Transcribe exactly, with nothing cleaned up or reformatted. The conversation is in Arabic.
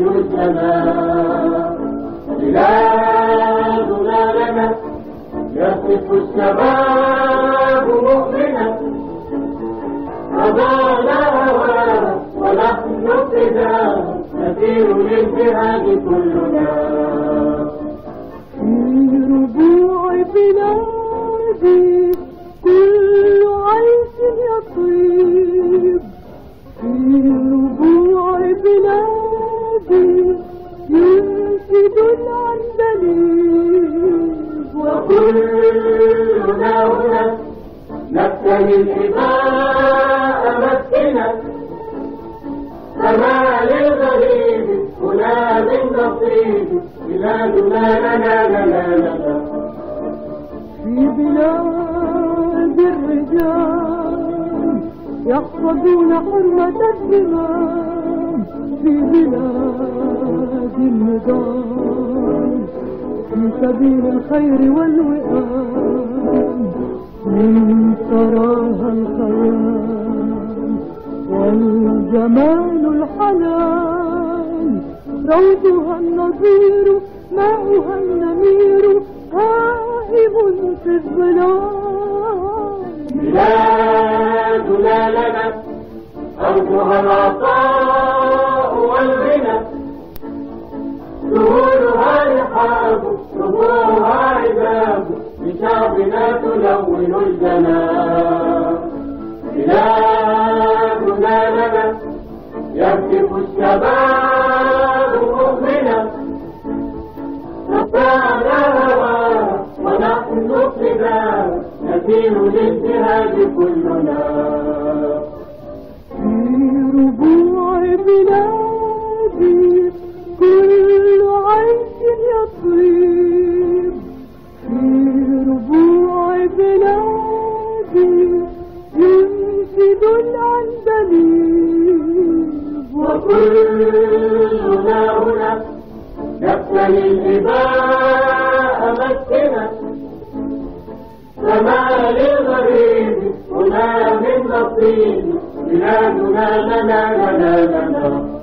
تناول الزمان. بلادنا لنا يهتف الشباب مؤمنا، رضانا هوانا ونحن فداه، نسير للجهاد كلنا. في ربوع بلادي كل عيش يطيب، في ربوع بلادي ينشد العندليب، وكلنا هنا نبتهي الإباء مسكنا، فما للغريب هنا من نصيب، بلادنا لنا لنا لنا. في بلاد الرجال يحفظون حرمة الدماء، في بلاد النضال في سبيل الخير والوئام، من تراها الخيال والجمال الحلال، روضها النظير ماؤها النمير هائم في الظلال. بلادنا لنا أرضها العطاء والغنى، سهولها رحاب ربوعها عذاب، لشعبنا تلون الجنان. بلادنا لنا يهتف الشباب مؤمنا، رفعنا هوانا ونحن فداه، نسير للجهاد كلنا. في ربوع بلادي كل عيش يطيب، في ربوع بلادي ينشد العندليب، وكلنا هنا نبتهي الإباء مسكنا، فما للغريب هنا من نصيب، بلادنا لنا لنا لنا.